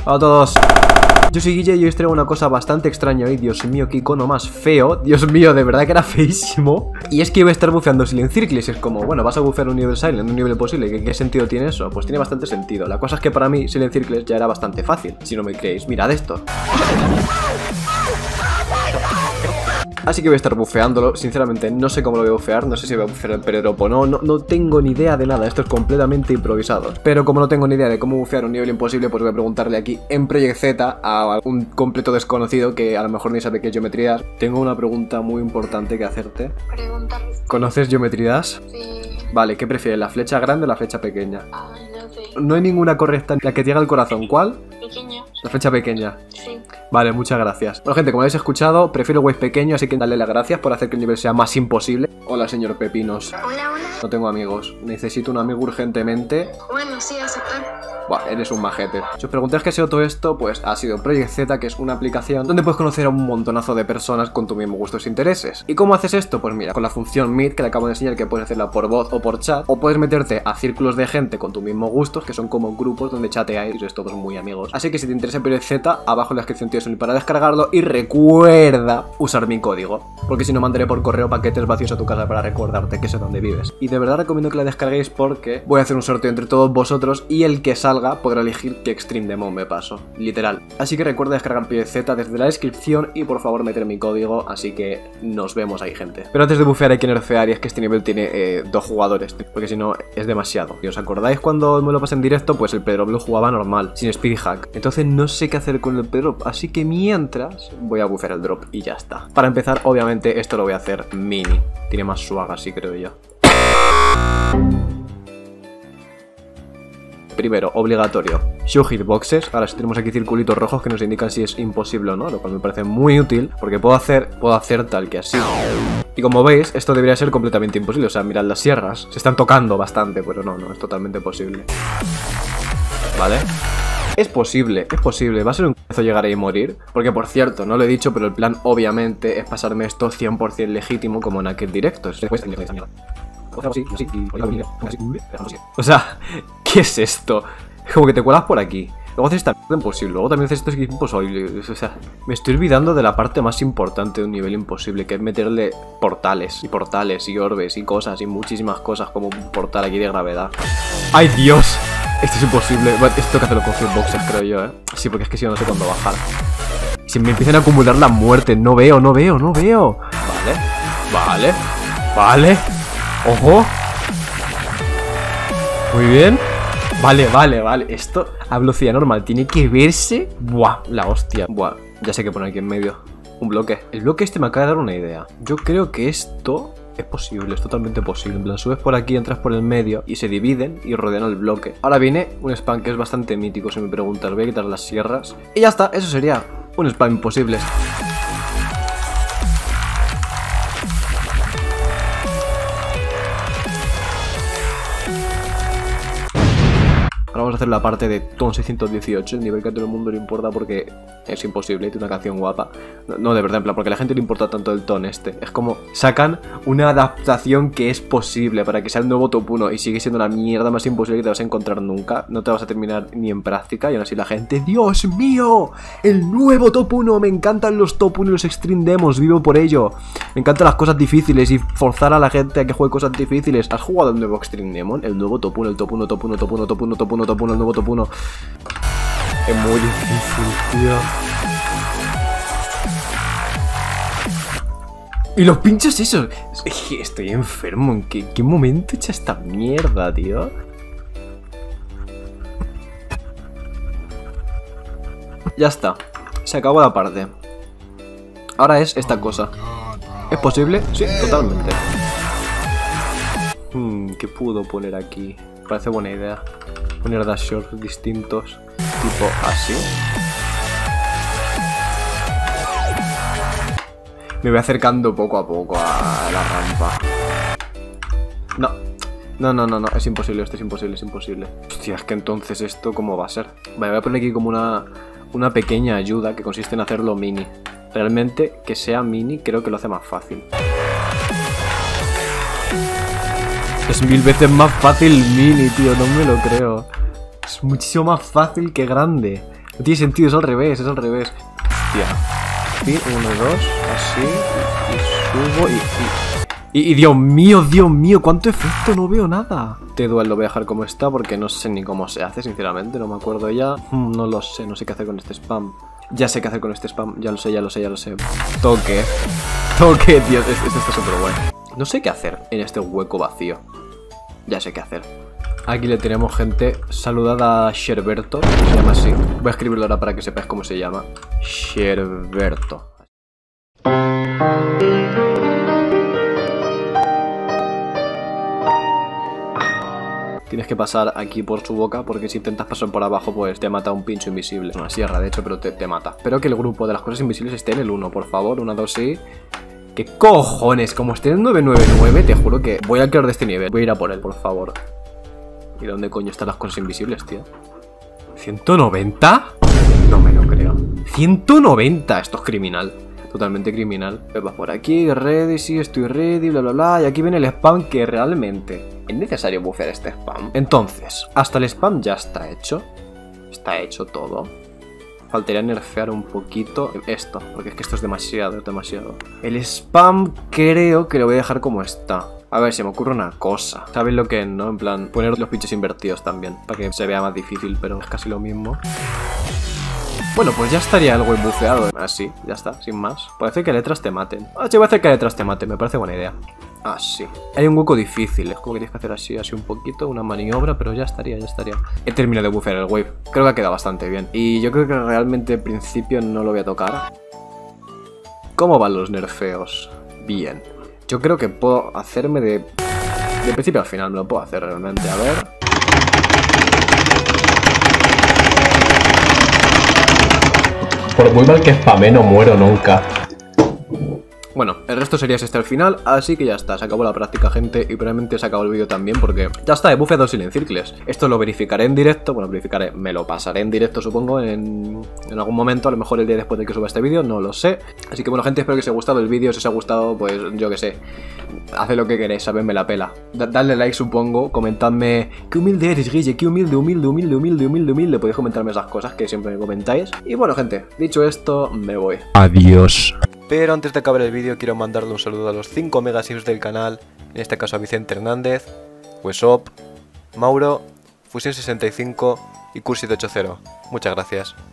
Hola a todos. Yo soy Guille y hoy os traigo una cosa bastante extraña hoy. Dios mío, qué icono más feo. Dios mío, de verdad que era feísimo. Y es que voy a estar bufeando Silent Circles. Es como, bueno, vas a bufear un nivel Silent, un nivel imposible. ¿Qué sentido tiene eso? Pues tiene bastante sentido. La cosa es que para mí Silent Circles ya era bastante fácil. Si no me creéis, mirad esto. Así que voy a estar bufeándolo. Sinceramente no sé cómo lo voy a bufear. No sé si voy a bufear el Pedrop o no. No tengo ni idea de nada. Esto es completamente improvisado. Pero como no tengo ni idea de cómo bufear un nivel imposible, pues voy a preguntarle aquí en Project Z a un completo desconocido que a lo mejor ni sabe qué es Geometry Dash. Tengo una pregunta muy importante que hacerte. Pregúntame. ¿Conoces Geometry Dash? Sí. Vale, ¿qué prefieres? ¿La flecha grande o la flecha pequeña? Ay, no sé. No hay ninguna correcta. La que llega al corazón. ¿Cuál? Pequeño. La flecha pequeña. Sí. Vale, muchas gracias. Bueno, gente, como habéis escuchado, prefiero el wave pequeño, así que dale las gracias por hacer que el nivel sea más imposible. Hola, señor Pepinos. Hola, hola. No tengo amigos. Necesito un amigo urgentemente. Bueno, sí, aceptar. Buah, eres un majete. Si os preguntáis qué ha sido todo esto, pues ha sido Project Z, que es una aplicación donde puedes conocer a un montonazo de personas con tu mismo gustos e intereses. ¿Y cómo haces esto? Pues mira, con la función Meet, que le acabo de enseñar, que puedes hacerla por voz o por chat, o puedes meterte a círculos de gente con tu mismo gustos, que son como grupos donde chateáis y sois todos muy amigos. Así que si te interesa Project Z, abajo en la descripción tienes un link para descargarlo y recuerda usar mi código, porque si no mandaré por correo paquetes vacíos a tu casa para recordarte que sé dónde vives. Y de verdad recomiendo que la descarguéis porque voy a hacer un sorteo entre todos vosotros y el que salga podrá elegir qué Extreme Demon me paso, literal. Así que recuerda descargar Project Z desde la descripción y por favor meter mi código, así que nos vemos ahí, gente. Pero antes de bufear hay que nerfear, y es que este nivel tiene 2 jugadores, porque si no es demasiado. ¿Y os acordáis cuando me lo pasé en directo? Pues el Pedrop lo jugaba normal, sin speed hack. Entonces no sé qué hacer con el Pedrop, así que mientras voy a bufear el drop y ya está. Para empezar, obviamente esto lo voy a hacer mini. Tiene más swag así, creo yo. Primero, obligatorio, show hitboxes. Ahora sí tenemos aquí circulitos rojos que nos indican si es imposible o no, lo cual me parece muy útil, porque puedo hacer tal que así. Y como veis, esto debería ser completamente imposible. O sea, mirad las sierras, se están tocando bastante, pero no, es totalmente posible. Vale. Es posible, va a ser un cazo llegar ahí y morir. Porque por cierto, no lo he dicho, pero el plan obviamente es pasarme esto 100% legítimo como en aquel directo. O sea, ¿qué es esto? Como que te cuelas por aquí, luego haces esta mierda imposible, luego también haces esto que es imposible. O sea, me estoy olvidando de la parte más importante de un nivel imposible, que es meterle portales y orbes y cosas y muchísimas cosas, como un portal aquí de gravedad. ¡Ay, Dios! Esto es imposible. Bueno, esto que hacerlo con hitboxes, creo yo, Sí, porque es que si no, no sé cuándo bajar. Si me empiezan a acumular la muerte, no veo. Vale. ¡Ojo! Muy bien. Vale. Esto a velocidad normal tiene que verse. Buah, la hostia. Buah, ya sé qué poner aquí en medio. Un bloque. El bloque este me acaba de dar una idea. Yo creo que esto es posible, es totalmente posible. En plan, subes por aquí, entras por el medio y se dividen y rodean el bloque. Ahora viene un spam que es bastante mítico, si me preguntas. Voy a quitar las sierras y ya está, eso sería un spam imposible. Ahora vamos a hacer la parte de Ton 618, el nivel que a todo el mundo le importa porque es imposible, tiene una canción guapa. No, de verdad, en plan, porque a la gente le importa tanto el Ton este. Es como, sacan una adaptación que es posible para que sea el nuevo Top 1 y sigue siendo la mierda más imposible que te vas a encontrar nunca. No te vas a terminar ni en práctica y aún así la gente, ¡Dios mío! ¡El nuevo Top 1! Me encantan los Top 1 y los Extreme Demos, vivo por ello. Me encantan las cosas difíciles y forzar a la gente a que juegue cosas difíciles. ¿Has jugado el nuevo Extreme Demon? El nuevo Top 1, el Top 1, Top 1, Top 1, Top 1, Top 1, Top 1, el nuevo Top 1. Es muy difícil, tío. Y los pinchos esos. Estoy enfermo. ¿En qué momento he hecho esta mierda, tío? Ya está. Se acabó la parte. Ahora es esta cosa. ¿Es posible? Sí, totalmente. ¿Qué puedo poner aquí? Parece buena idea. Poner dash shorts distintos, tipo así. Me voy acercando poco a poco a la rampa. No, es imposible, esto es imposible. Hostia, es que entonces esto, ¿cómo va a ser? Vale, voy a poner aquí como una pequeña ayuda que consiste en hacerlo mini. Realmente, que sea mini creo que lo hace más fácil. Es 1000 veces más fácil mini, tío, no me lo creo. Es muchísimo más fácil que grande. No tiene sentido, es al revés, es al revés. Hostia. Fin, 1, 2, así. Y subo y Dios mío, cuánto efecto, no veo nada. Este duel lo voy a dejar como está porque no sé ni cómo se hace, sinceramente, no me acuerdo ya. No lo sé, no sé qué hacer con este spam. Ya sé qué hacer con este spam, ya lo sé. Toque, tío, esto está súper bueno. No sé qué hacer en este hueco vacío. Ya sé qué hacer. Aquí le tenemos, gente. Saludad a Sherberto, se llama así. Voy a escribirlo ahora para que sepáis cómo se llama. Sherberto. Tienes que pasar aquí por su boca porque si intentas pasar por abajo pues te mata un pincho invisible. Una sierra de hecho, pero te mata. Espero que el grupo de las cosas invisibles esté en el 1, por favor. 1, 2, sí. ¿Qué cojones? Como esté en 999, te juro que voy a crear de este nivel. Voy a ir a por él, por favor. ¿Y dónde coño están las cosas invisibles, tío? ¿190? No me lo creo. 190, esto es criminal. Totalmente criminal. Vas por aquí, ready, sí, estoy ready, bla bla bla. Y aquí viene el spam que realmente es necesario bufear este spam. Entonces, hasta el spam ya está hecho. Está hecho todo. Faltaría nerfear un poquito esto, porque es que esto es demasiado, demasiado. El spam creo que lo voy a dejar como está. A ver, se me ocurre una cosa. ¿Sabéis lo que es, no? En plan, poner los pinches invertidos también, para que se vea más difícil, pero es casi lo mismo. Bueno, pues ya estaría algo bufeado. Así, ya está, sin más. Puede hacer que letras te maten. Ah, sí, voy a hacer que letras te maten, me parece buena idea. Así. Hay un hueco difícil, es como que tienes que hacer así, así un poquito, una maniobra, pero ya estaría, ya estaría. He terminado de bufear el wave. Creo que ha quedado bastante bien. Y yo creo que realmente al principio no lo voy a tocar. ¿Cómo van los nerfeos? Bien. Yo creo que puedo hacerme de principio al final, me lo puedo hacer realmente. A ver. Por muy mal que spamé, no muero nunca. Bueno, el resto sería este al final, así que ya está, se acabó la práctica, gente, y probablemente se acabó el vídeo también porque ya está, he bufeado Silent Circles. Esto lo verificaré en directo, bueno, verificaré, me lo pasaré en directo supongo en algún momento, a lo mejor el día después de que suba este vídeo, no lo sé. Así que bueno, gente, espero que os haya gustado el vídeo, si os ha gustado, pues yo que sé, haced lo que queréis, sabedme la pela. Dadle like supongo, comentadme, qué humilde eres, Guille, qué humilde, podéis comentarme esas cosas que siempre me comentáis. Y bueno, gente, dicho esto, me voy. Adiós. Pero antes de acabar el vídeo quiero mandarle un saludo a los 5 megasims del canal, en este caso a Vicente Hernández, Wesop, Mauro, Fusión65 y Cursit80. Muchas gracias.